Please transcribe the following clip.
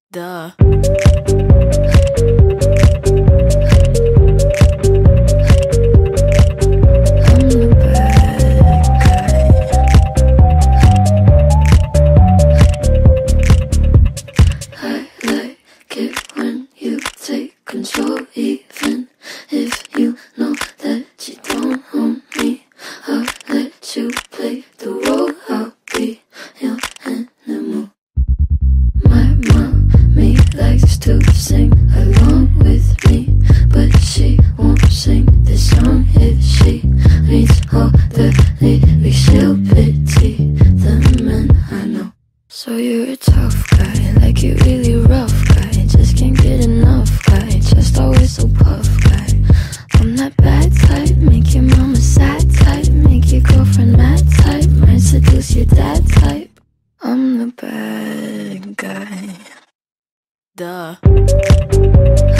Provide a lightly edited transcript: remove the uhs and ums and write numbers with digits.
Duh. Control, even if you know that you don't own me. I'll let you play the role. I'll be your animal. My mommy likes to sing along with me, but she won't sing this song if she reads all the lyrics. She'll pity the men I know. So you're a tough guy, like you really rough guy. Just can't get enough guy, just always so puff guy. I'm that bad type, make your mama sad type, make your girlfriend mad type, might seduce your dad type. I'm the bad guy. Duh.